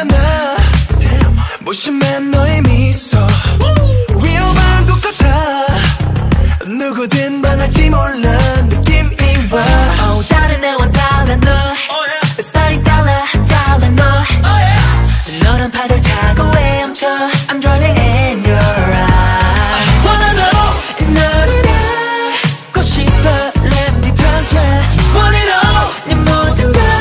있잖아. 무심한 너의 미소 위험한 것 같아. 누구든 반할지 몰라 느낌이 와. Oh, 다른 애와 달라 너 스타일이 달라 달라 너 너란 파도를 타고 헤엄쳐 I'm drowning in your eyes. Wanna know 너를 알고 싶어. Let me tell ya. Want it all 네 모든 걸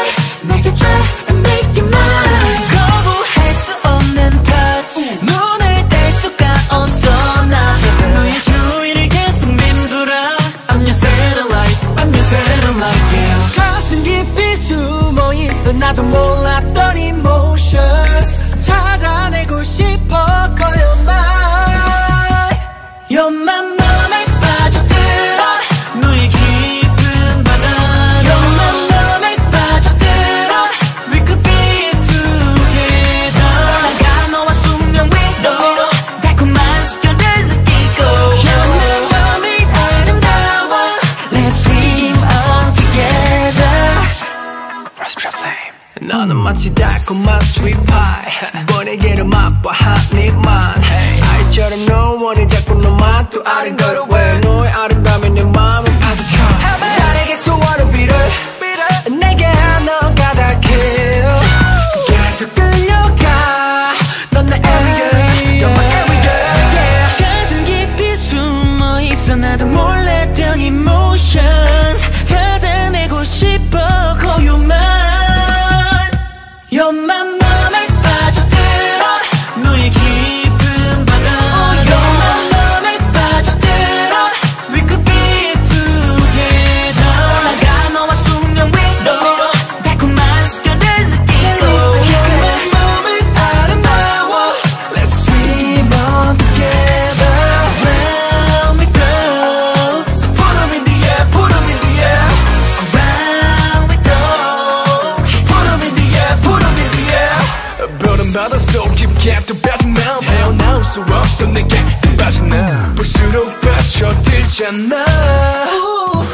내게 줘 and make it mine. 거부할 수 없는 touch 눈을 뗄 수가 없어. 나 너의 주위를 계속 맴돌아. I'm your satellite, I'm your satellite, yeah. 가슴 깊이 숨어있어 나도 몰랐던 emotions 찾아내고 싶어. Call your mind. You're my 맘에 빠져들어. 너의 깊은 바다. You're my 맘에 빠져들어. We could be together. 올라가 너와 수면 위로 달콤한 숨결을 느끼고. You're my 맘이 아름다워. Let's swim on together. Raspberry flame. 너는 마치 달콤한 sweet pie. 번에게로 맛봐 한 입만. 아이처럼 너 원해 자꾸 너만 또 아른거려 왜 너의 아름다움에 내 마음을 파도쳐. 나에게 소원을 빌어 내게 너가 다 kill. 계속 끌려가 넌 내 everyday You're my everyday yeah. 가슴 깊이 숨어있어 나도 몰랐던 emotions 찾아내고 싶어. Call you mine. You're my 맘에 빠져들어. 너의 깊은 바다. You're my 맘에 빠져들어. We could be together. 올라가 너와 수면 위로 달콤한 숨결을 느끼고. You're my 맘이 아름다워. Let's swim on together. Around we go. So put 'em in the air, put 'em in the air. Around we go. Put 'em in the air, put 'em in the air. 별은 바닷속 깊게 또 빠지면 헤어나올 수 없어 내게 빠져나. 볼수록 빠져들잖아. Ooh.